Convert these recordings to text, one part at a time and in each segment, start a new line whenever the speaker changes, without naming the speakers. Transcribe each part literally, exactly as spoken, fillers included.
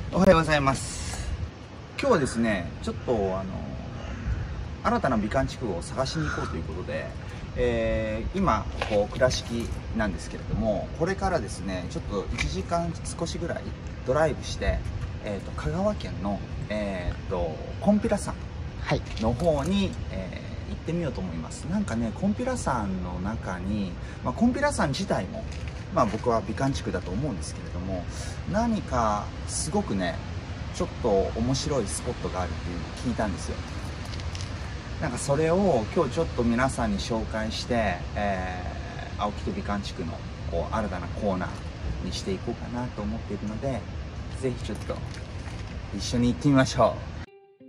おはようございます。今日はですね、ちょっとあの新たな美観地区を探しに行こうということで、えー、今ここ倉敷なんですけれども、これからですねちょっといちじかん少しぐらいドライブして、えー、と香川県の、えー、と金毘羅山の方に、はい、えー、行ってみようと思います。なんかね、金毘羅山の中に、まあ、金毘羅山自体もまあ僕は美観地区だと思うんですけれども、何かすごくねちょっと面白いスポットがあるっていうのを聞いたんですよ。なんかそれを今日ちょっと皆さんに紹介して、えー、青木と美観地区のこう新たなコーナーにしていこうかなと思っているので、ぜひちょっと一緒に行ってみましょう。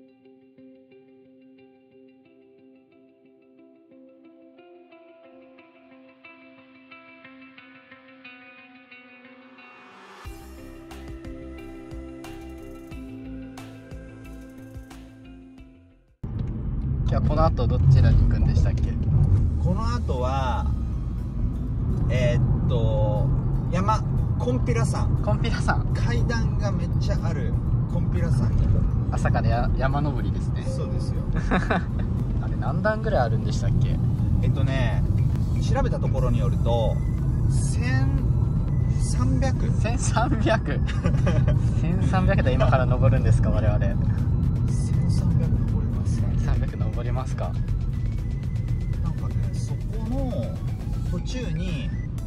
じゃあこの後どちらに行くんでしたっけ？
この後はえー、っと山金毘羅山
金毘羅山、
階段がめっちゃある金毘羅山に
朝からや山登りですね。
そうですよ
あれ何段ぐらいあるんでしたっけ？
えっとね調べたところによるとせんさんびゃく
せんさんびゃく せんさんびゃくで今から登るんですか？我々
せんさんびゃく登りますね。
せんさんびゃく登りますか？
なんかね、そこの途中に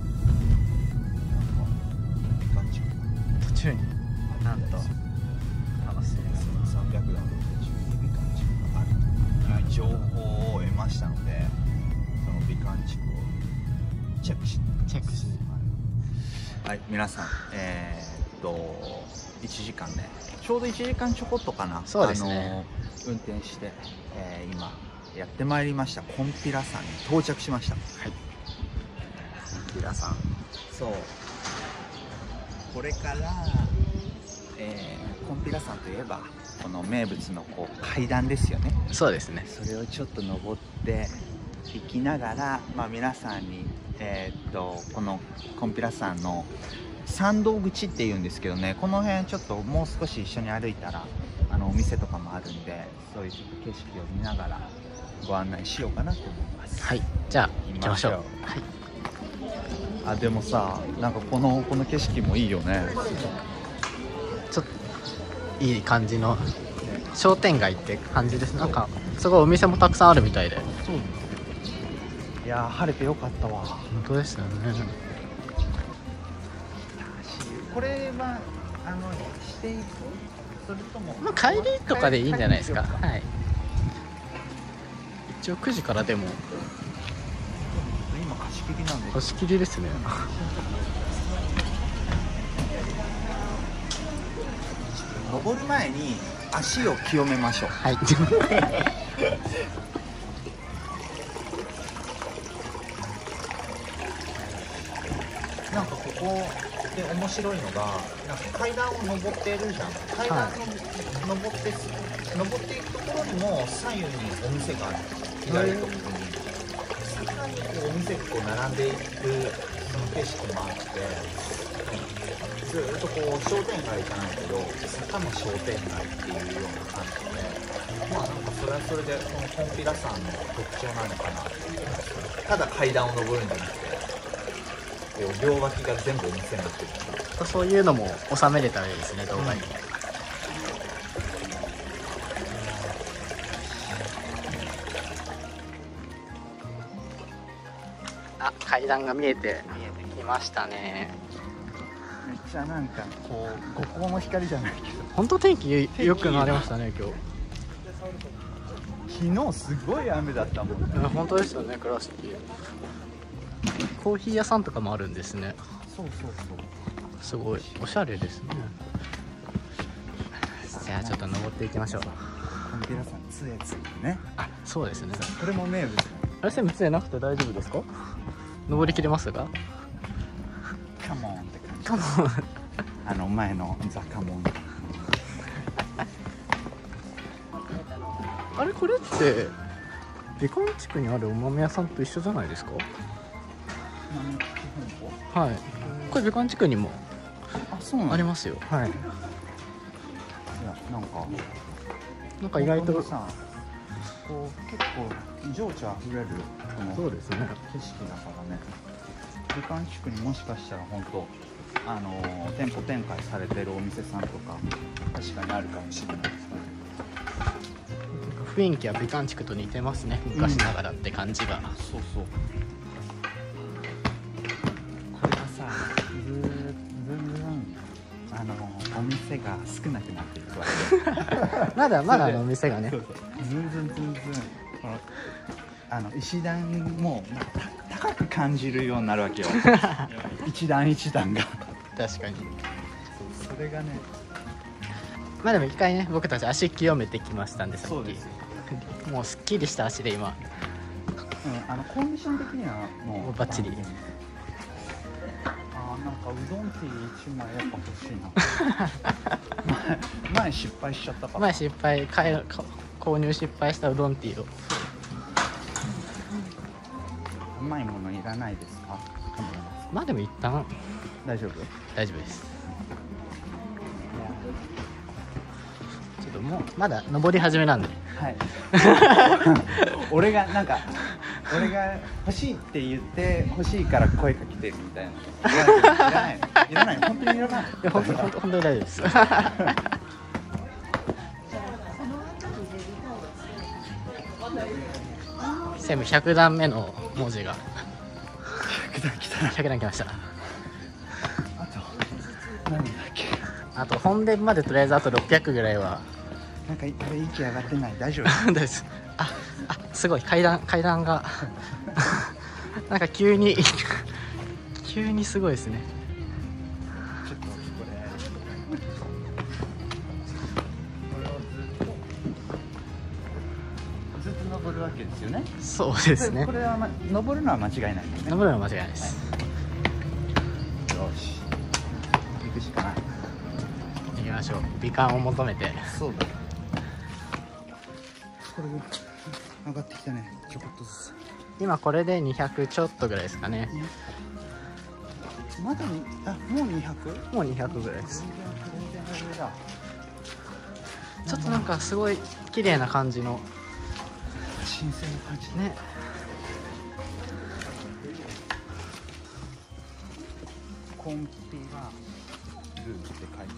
なんか
途中になんと楽しいです。
せんさんびゃくだんの途中に美観地区があるという情報を得ましたので、その美観地区をチェックし
チェックし
はい、皆さん、えー、っといちじかんね、ちょうどいちじかんちょこっとかな。
そうですね、
あの運転して、えー、今やってまいりました金毘羅山に到着しました。はい、
金毘羅山、
そう、これから、えー、金毘羅山といえばこの名物のこう階段ですよね。
そうですね。
それをちょっと登っていきながら、まあ、皆さんに、えー、っとこの金毘羅山の参道口っていうんですけどね、この辺ちょっともう少し一緒に歩いたらあのお店とかもあるんで、そういうちょっと景色を見ながらご案内しようかなと思います。
はい、じゃあ行きましょう。はい、
あ、でもさ、なんかこのこの景色もいいよね。
ちょっといい感じの商店街って感じです。なんかすごいお店もたくさんあるみたいで。
そう。いやー、晴れてよかったわ。
本当ですよね。
これはあのしていく、それとも
まあ帰りとかでいいんじゃないですか。はい。一応くじからでも
今貸し切りなんで。
貸し切りですね。
登る前に足を清めましょう。
はい。
なんかここで面白いのが、なんか階段を登ってるじゃん。階段の、はい、登って登っていくところにも左右にお店がある。左と右にさらにこうお店がこう並んでいくその景色もあって、ずっとこう商店街じゃないけど坂の商店街っていうような感じで、まあなんかそれはそれでこの金毘羅山の特徴なのかなっていう。ただ階段を登るんじゃなくて、こう両脇が全部お店になってる。
そういうのも収めれたらいいですね、動画に。うん、あ、階段が見えて見えてきましたね。
めっちゃなんかこう五光の光じゃないけど、
本当天気良くなりましたね今
日。昨日すごい雨だったもんね。
本当ですよね。倉敷コーヒー屋さんとかもあるんですね。
そうそうそう、
すごいおしゃれですね。じゃあちょっと登っていきましょう。
金毘羅山杖ついてね。
あ、そうですね。
これも名物。
あれ、線杖なくて大丈夫ですか？登りきれますか？
カモンって感じ。
カモン
あの前のザカモン。
あれ、これって美観地区にあるお豆屋さんと一緒じゃないですか？はい、これ美観地区にも
あ、そうなん
ありますよ。はい。
なんか
なんか意外と
さ、こう結構情緒あふれるこの
そうですね。
景色だからね、美観地区にもしかしたら本当あのー、店舗展開されてるお店さんとか確かにあるかもしれないですね。
雰囲気は美観地区と似てますね、昔ながらって感じが、うん、
そうそう。これがさ、ずーずんずんあのお店が少なくなっていくわけ
まだまだお店がね、
そうそうずんずんずんずんこのあの石段も高く感じるようになるわけよ一段一段が
確かに。
それがね、
まあでも一回ね、僕たち足清めてきましたんで、さっき
そうです
もうすっきりした足で今、
うん、あのコンディション的にはもう
もうバッチリ。
あー、なんかうどんティーいちまいやっぱ欲しいな前, 前失敗しちゃったから
前失敗買え購入失敗したうどんティーを。
うまいものいらないですか？
まあでも一旦
大丈夫？
大丈夫です。ちょっともうまだ登り始めなんで、
はい俺がなんか俺が欲しいって言って欲しいから声かけてるみたいな。いらないいらない本当にいらない。い
や本当本当本当に大丈夫です全部ひゃく段目の文字が
ひゃく段来た。
ひゃく段来ました。
あと何だっけ、
あと本殿までとりあえずあとろっぴゃくぐらいは。
なんか息上がってない？大丈夫？
大丈夫です。ああすごい階段階段がなんか急に急にすごいですね。
ちょっとこれこれをずっとずっと登るわけですよね。
そうですね。
これは、ま、登るのは間違いないですね。
登るのは間違いないです、
はい、よし行くしかない。
行きましょう。美観を求めて。
そうだ、これ上がってきたね、ちょこっとずつ。
今これでにひゃくちょっとぐらいですかね。
まだに、あ、もうにひゃく？
もうにひゃくぐらいです。
全然上だ。
ちょっとなんかすごい綺麗な感じの
新鮮な感じ
ね。
コンピがルーって書いてある。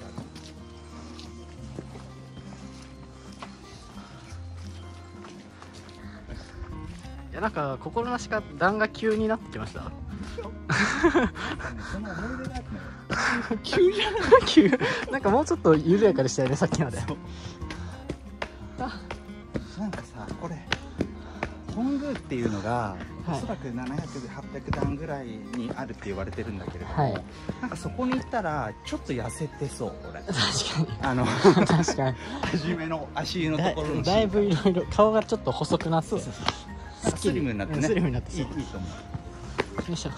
いやなんか心なしか段が急になってきました。
その思い出があるのよ。
急じゃない？急。なんかもうちょっと緩やかでしたよね、さっきまで。あ、
なんかさ、これ本宮っていうのが、
はい、
おそらくななひゃく、はっぴゃく段ぐらいにあるって言われてるんだけれども、
はい、
なんかそこに行ったらちょっと痩せてそう、これ。
確かに。
あの
確かに。
初めの足湯のところの
だ, だいぶいろいろ顔がちょっと細くなって、
そうそうそう、スリムになってね、
スリムになってそう。
いい、いいと思う。
よいしょ。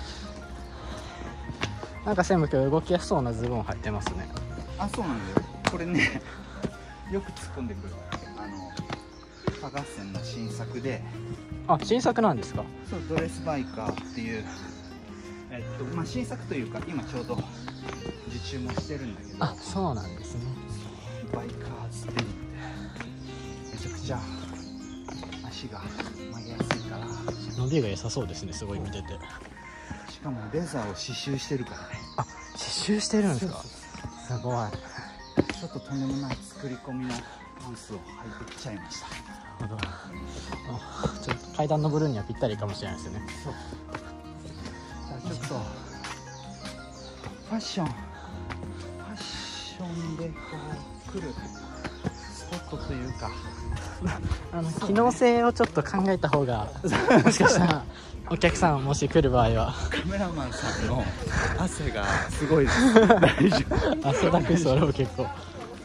なんか専務今日動きやすそうなズボン履いてますね。
あ、そうなんだよ。これね、よく突っ込んでくる。あのパガッセンの新作で。
あ、新作なんですか？
そう、ドレスバイカーっていう、えっとまあ新作というか今ちょうど受注もしてるんだけど。
あ、そうなんですね。
バイカーズデニムでめちゃくちゃ足が曲げやすいから。
伸びが良さそうですね、すごい見てて。
しかもレザーを刺繍してるからね。
あ、刺繍してるんですか？すごい。
ちょっととんでもない作り込みのパンツを履いてきちゃいました。
なるほど。あ、ちょっと階段登るにはぴったりかもしれないですよね。
そう。じゃあちょっとファッションファッションでこう来るスポットというか、
あの機能性をちょっと考えた方がもしかしたらお客さんもし来る場合は。
カメラマンさんの汗がすごいです。大丈夫？
汗だくそれも結構。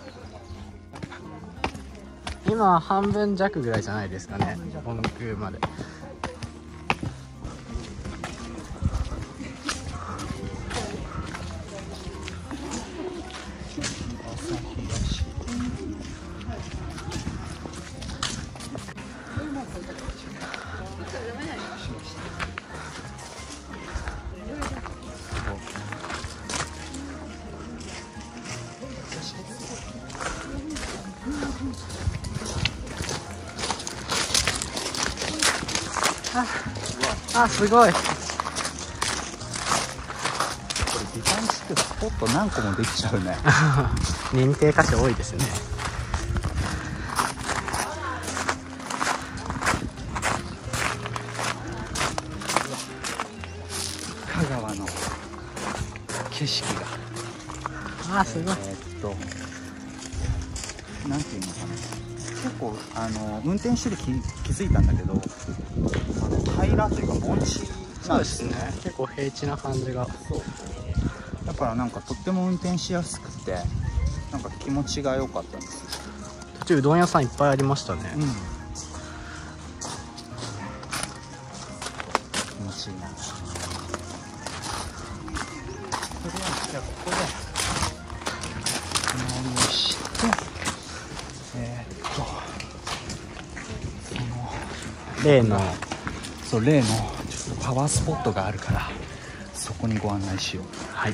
今半分弱ぐらいじゃないですかね、本宮まで。 あ、すごい。
これ美観地区スポット何個もできちゃうね。
認定箇所多いですね。
香川の景色が、
あー、すごい。
えー、っとなんていうのかな、結構あの運転してて気気づいたんだけど、あの平らというか盆地なんですね。
結構平地な感じが。
そうだからなんかとっても運転しやすくて、なんか気持ちが良かったんですよ。
途中うどん屋さんいっぱいありましたね。
うん、気持ちいいな。とりあえずじゃあここでお参りをして、えー、っとその
例の
そう例のちょっとパワースポットがあるから、そこにご案内しよう。
はい。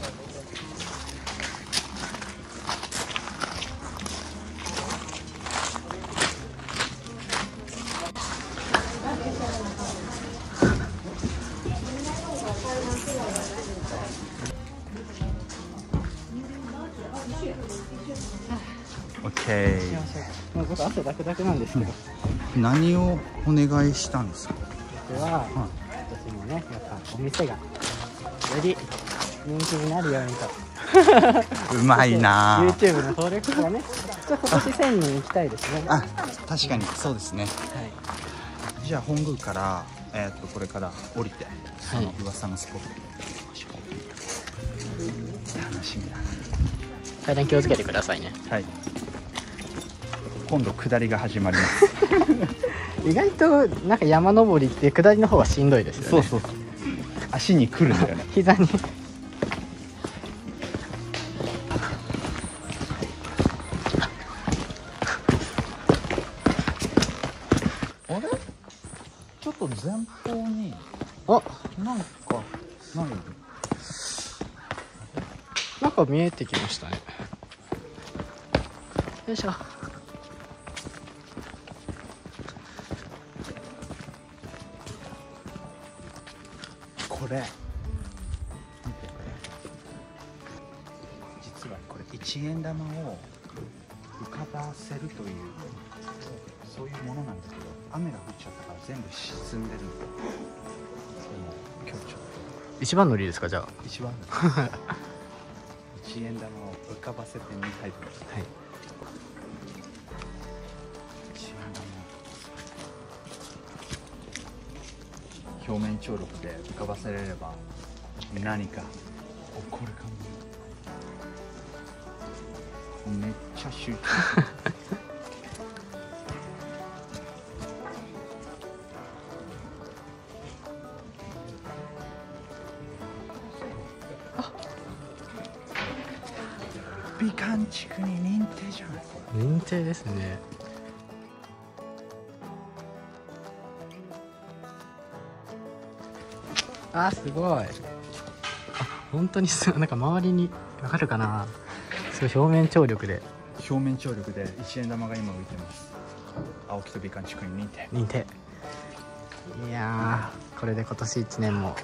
オッケー。
まあ、僕汗だくだくなんですけど、
何をお願いしたんですか？
僕は、私もね、やっぱお店がより人気になるようにと。
うまいな。
YouTube の登録がね、ちょっと今年せんにん行きたいですね。
あ、確かにそうですね。
はい。
じゃあ本宮から、えー、っとこれから降りて、その噂のスポットに行きましょう。楽しみだ。
階段気をつけてくださいね。
はい。今度下りが始まります。
意外となんか山登りって下りの方がしんどいですよね。
そうそうそう。足に来るんだよね。
膝に。
あれ？ちょっと前方に
あ、
なんか何？
なんか見えてきましたね。よいしょ。
これ見て、実はこれ一円玉を浮かばせるというそういうものなんだけど、雨が降っちゃったから全部沈んでるんだよ。でも今日ちょっ
一番乗りですか、じゃあ。
と一番一円玉を浮かばせてみたいと思います。
はい。
一円玉表面張力で浮かばせれれば何か起こるかも。めっちゃ集中。美観地区に認定じゃないこれ。
認定ですね。あ、すごい。あ、本当にすなんか周りにわかるかな。すごい表面張力で。
表面張力で一円玉が今浮いてます。青木と美観地区に認定。
認定。いやー、これで今年いちねんも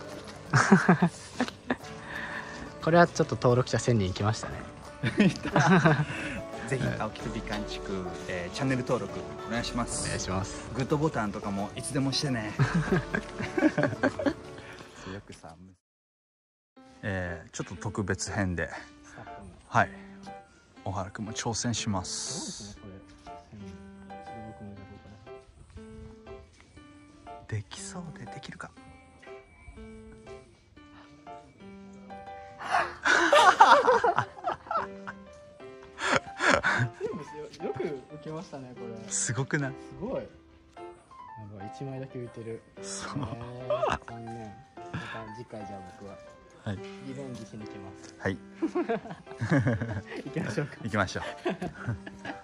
これはちょっと登録者せんにんいきましたね。
ぜひ青木と美観地区、えー、チャンネル登録お願いします。
お願いします。
グッドボタンとかもいつでもしてね。よくさ、えー、ちょっと特別編で、はい、小原くんも挑戦します。できそうでできるか。
よく浮きましたね、これ。
すごくない？
すごい。なんか一枚だけ浮いてる。
そう。
えー、残念。また次回じゃあ僕は。
はい。
リベンジしに来ます。
はい。
行きましょうか。
行きましょう。